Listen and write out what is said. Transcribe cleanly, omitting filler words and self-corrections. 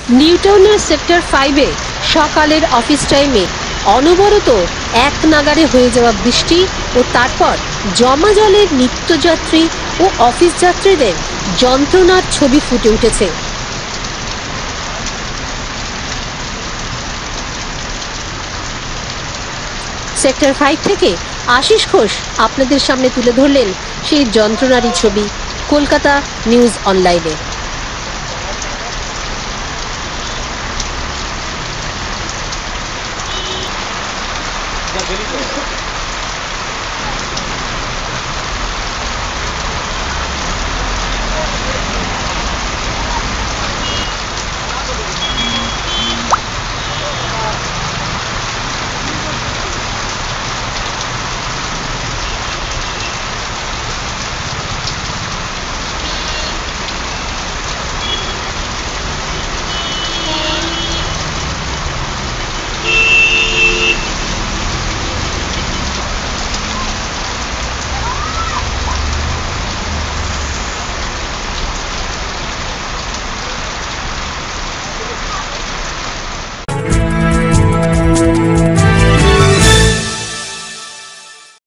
নিউটাউনের sector 5-এ সকালের office টাইমে অনবরত এক নাগাড়ে হয়ে যাওয়া বৃষ্টি ও তারপর জমা জলের নিত্যযাত্রী ও অফিস যাত্রীদের যন্ত্রণার ছবি ফুটে উঠেছে। সেক্টর 5 থেকে আশিস ঘোষ আপনাদের সামনে তুলে ধরলেন সেই যন্ত্রণারই ছবি কলকাতা নিউজ অনলাইনে। Gracias.